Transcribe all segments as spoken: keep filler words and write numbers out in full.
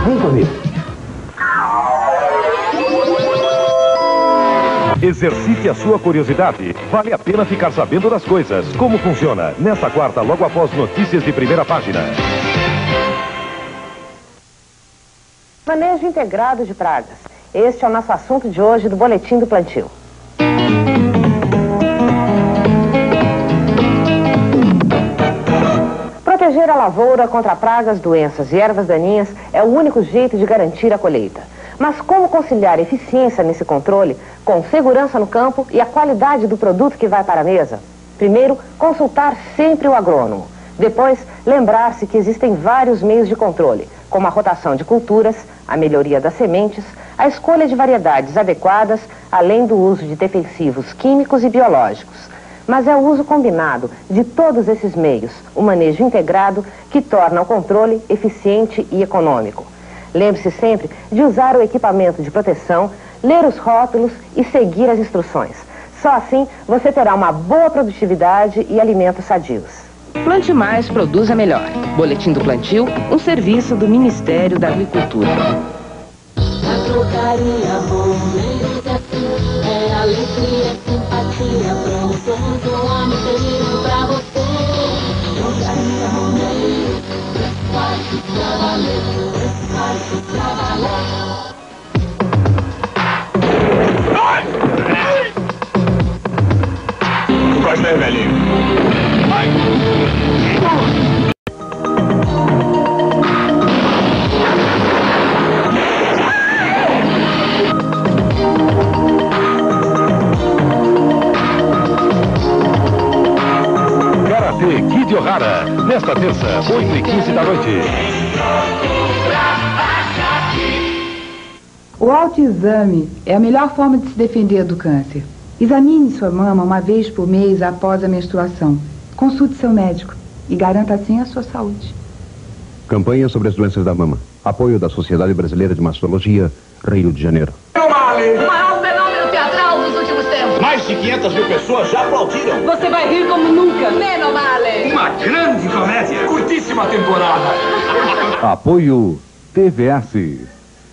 Vem comigo. Exercite a sua curiosidade. Vale a pena ficar sabendo das coisas. Como funciona? Nesta quarta, logo após notícias de primeira página. Manejo integrado de pragas. Este é o nosso assunto de hoje do Boletim do Plantio. Proteger a lavoura contra pragas, doenças e ervas daninhas é o único jeito de garantir a colheita. Mas como conciliar eficiência nesse controle com segurança no campo e a qualidade do produto que vai para a mesa? Primeiro, consultar sempre o agrônomo. Depois, lembrar-se que existem vários meios de controle, como a rotação de culturas, a melhoria das sementes, a escolha de variedades adequadas, além do uso de defensivos químicos e biológicos. Mas é o uso combinado de todos esses meios, o manejo integrado, que torna o controle eficiente e econômico. Lembre-se sempre de usar o equipamento de proteção, ler os rótulos e seguir as instruções. Só assim você terá uma boa produtividade e alimentos sadios. Plante Mais, produza melhor. Boletim do Plantio, um serviço do Ministério da Agricultura. A trocaria Romeiros assim, é alegria, simpatia, promoções, um homem feliz pra você. Trocaria Romeiros, faz pra valer, faz pra valer. Tu gosta, né, velhinho? Vai! Karatê Kid Ohara, nesta terça, oito e quinze da noite. O autoexame é a melhor forma de se defender do câncer. Examine sua mama uma vez por mês após a menstruação. Consulte seu médico e garanta assim a sua saúde. Campanha sobre as doenças da mama. Apoio da Sociedade Brasileira de Mastologia, Rio de Janeiro. O maior fenômeno teatral dos últimos tempos. Mais de quinhentas mil pessoas já aplaudiram. Você vai rir como nunca. Menos vale. Uma grande comédia. Curtíssima temporada. Apoio T V S.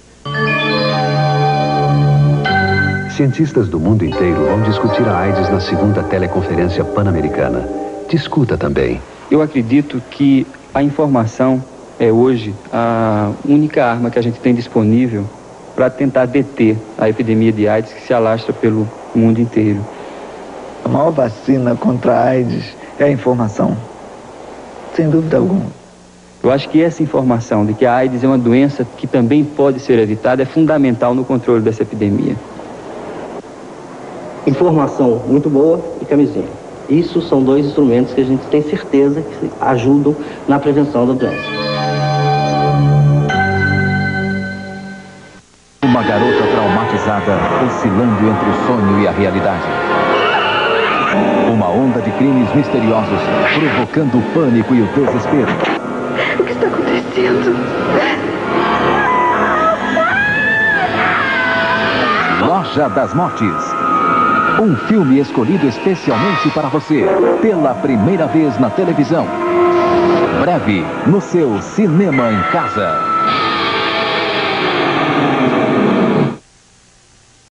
Cientistas do mundo inteiro vão discutir a AIDS na segunda teleconferência pan-americana. Discuta também. Eu acredito que a informação é hoje a única arma que a gente tem disponível para tentar deter a epidemia de AIDS que se alastra pelo mundo inteiro. A maior vacina contra a AIDS é a informação, sem dúvida alguma. Eu acho que essa informação de que a AIDS é uma doença que também pode ser evitada é fundamental no controle dessa epidemia. Informação muito boa e camisinha. Isso são dois instrumentos que a gente tem certeza que ajudam na prevenção da doença. Uma garota traumatizada oscilando entre o sonho e a realidade. Uma onda de crimes misteriosos provocando o pânico e o desespero. O que está acontecendo? Loja das Mortes. Um filme escolhido especialmente para você, pela primeira vez na televisão. Breve, no seu cinema em casa.